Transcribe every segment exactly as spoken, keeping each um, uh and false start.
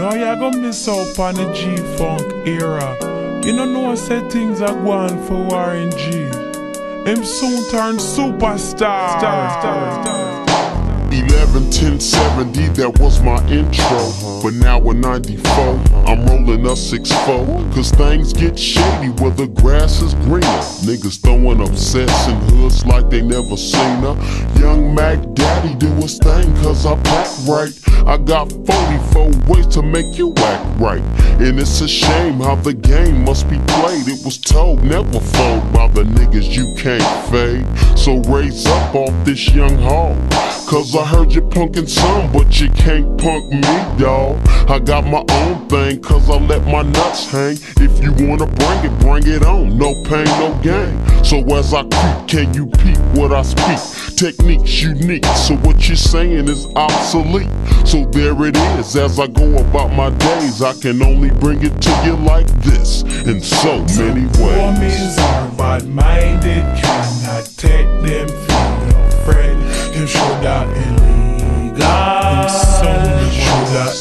know you gonna miss out on the G-Funk era. You don't know I said things are going for Warren G. Him soon turn superstar. Star, star, star. eleven ten seventy, that was my intro. But now in ninety-four, I'm rolling a six four. Cause things get shady where the grass is greener. Niggas throwing up sets in hoods like they never seen her. Young Mac Daddy do his thing cause I pack right. I got forty-four ways to make you act right. And it's a shame how the game must be played. It was told never fold by the niggas you can't fade. So raise up off this young hog. Cause I heard you punkin' some, but you can't punk me, dawg. I got my own thing, cause I let my nuts hang. If you wanna bring it, bring it on. No pain, no gain. So as I creep, can you peep what I speak? Technique's unique, so what you're saying is obsolete. So there it is, as I go about my days, I can only bring it to you like this, in so many ways. Homies are bad-minded, cannot take them from your friend. You should have illegal. In some should have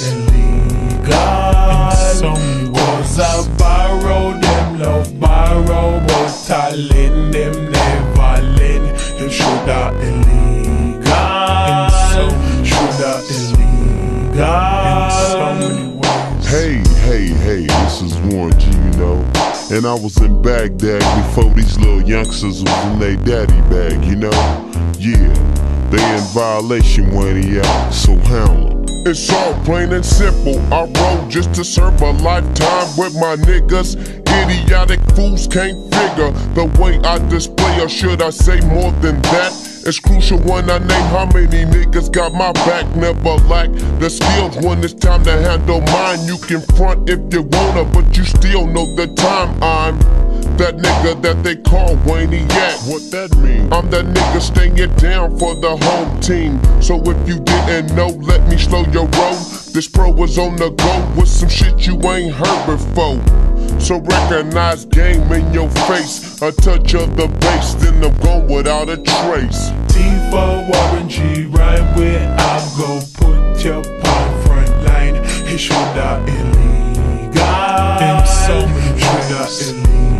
illegal. In some cause I borrow them, love borrow, but I lend them, never lend. You should have illegal. In some should have illegal. In so many ways. Hey, hey, hey, this is Warren G, you know. And I was in Baghdad before these little youngsters was in their daddy bag, you know. Yeah, they in violation when he out, so hound them. It's all plain and simple. I roll just to serve a lifetime with my niggas. Idiotic fools can't figure the way I display, or should I say more than that? It's crucial when I name how many niggas got my back. Never lack the skills when it's time to handle mine. You can front if you wanna, but you still know the time. I'm that nigga that they call Waniac. What that mean? I'm that nigga staying down for the home team. So if you didn't know, let me slow your roll. This pro was on the go with some shit you ain't heard before. So recognize game in your face. A touch of the bass, then I'm gone without a trace. T for Warren G, rhyme with I go. Put your palm front line. He should have illegal. In so many ways.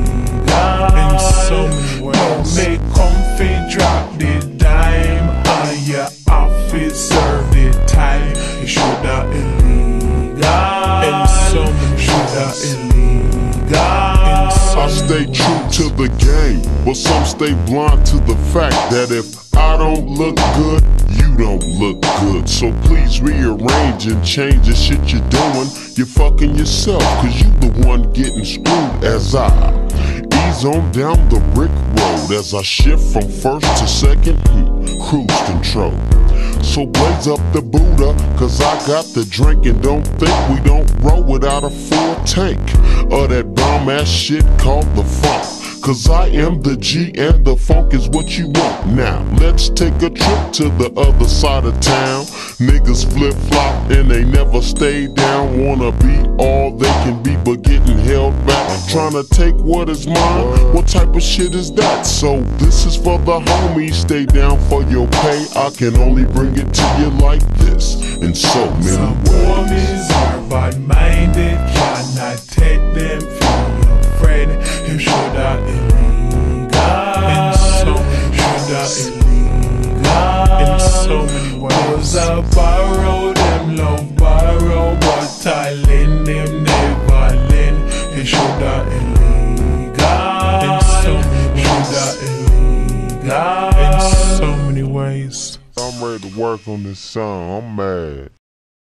In so many ways. Don't make comfy drop the dime on your office, serve the time. He should have illegal. In so many ways. Should have illegal. I stay true to the game, but some stay blind to the fact that if I don't look good, you don't look good. So please rearrange and change the shit you're doing. You're fucking yourself, cause you the one getting screwed. As I ease on down the brick road, as I shift from first to second, hmm, cruise control. So blaze up the Buddha, cause I got the drink. And don't think we don't roll without a full tank of that bomb ass shit called the funk. Cause I am the G and the funk is what you want. Now let's take a trip to the other side of town. Niggas flip flop and they never stay down. Wanna be all they can be but getting held back. Trying to take what is mine, what type of shit is that? So this is for the homies, stay down for your pay. I can only bring it to you like this, in so many Some ways. homies are bad-minded, cannot take them from your friend. You should have illegal. In so many should have illegal. In so many ways. Cause I borrow them, love borrow, but I lend them, never lend. You should have illegal. In so many should have illegal. In so many ways. I'm ready to work on this song, I'm mad.